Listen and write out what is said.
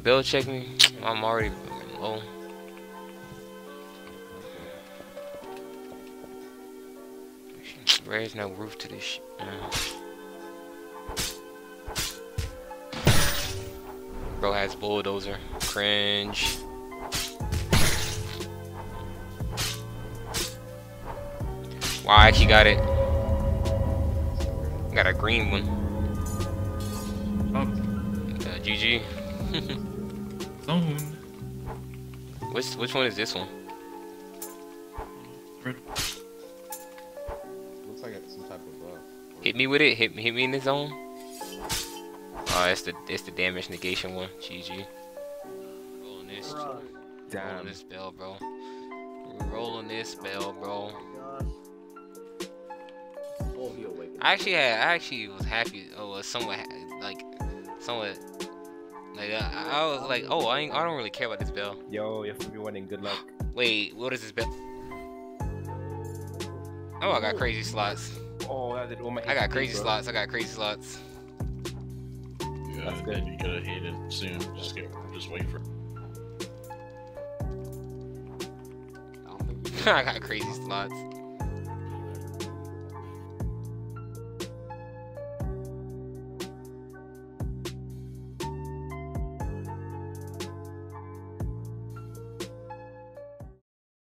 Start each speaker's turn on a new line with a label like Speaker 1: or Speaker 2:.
Speaker 1: bell check me? I'm already low. There's no roof to this shit. Bro has bulldozer. Cringe. Wow, I actually got it. Got a green one.
Speaker 2: Oh.
Speaker 1: GG.
Speaker 2: Zone.
Speaker 1: Which one is this one?
Speaker 2: Red.
Speaker 3: Looks like it's some type of
Speaker 1: Hit me with it. Hit me in the zone. Oh, it's the damage negation one. GG. Rolling this.
Speaker 4: Damn.
Speaker 1: Rolling this spell, bro. Rolling this spell, bro. I actually was happy. Oh, somewhat like I was like, oh, I don't really care about this bell.
Speaker 4: Yo, you have to be winning. Good luck.
Speaker 1: Wait, what is this bell? Oh, I got crazy slots.
Speaker 4: Oh, that did all my.
Speaker 1: I got crazy slots. I got crazy slots.
Speaker 5: Yeah,
Speaker 4: That's good.
Speaker 5: You gotta hit it soon. Just wait for it.
Speaker 1: I got crazy slots.